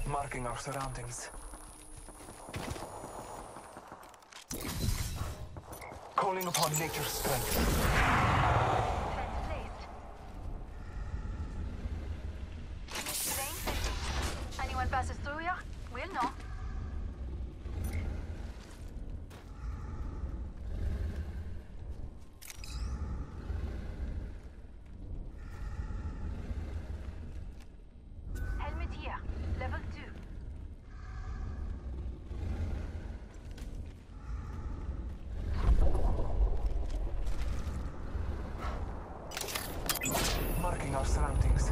Marking our surroundings. Calling upon nature's strength. Fence placed. Terrain fence. Anyone passes through here? We'll know. Helmet here. Level 2. Marking our surroundings.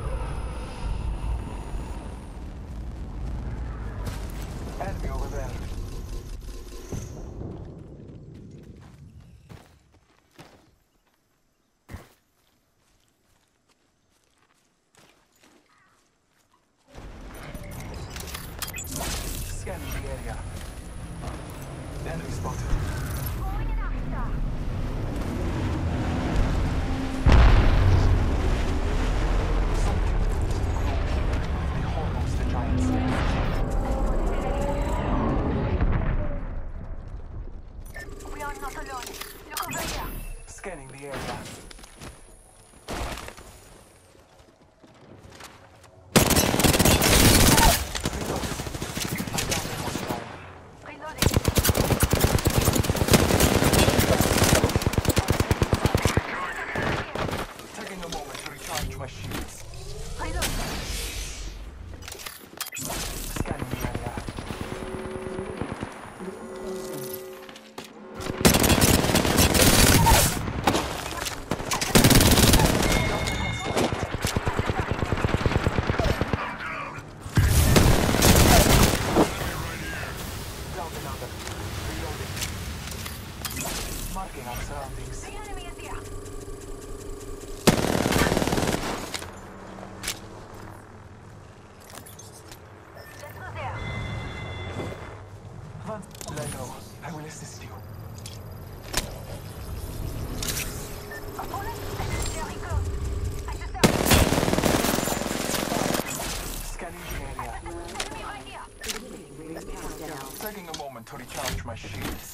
Enemy over there. Scanning the area. Enemy spotted. Going in after. Something they almost the giant snake. We are not alone. Look over here. Scanning the area. Reloading. Taking a moment to recharge my shields. Reload. Scanning the area. Down another. Reloading. Marking our surroundings. The enemy is here. Let's go there. Lego, I will assist you. Opponent, very close. I just Scanning the area. enemy right here. Taking a moment to recharge my shields.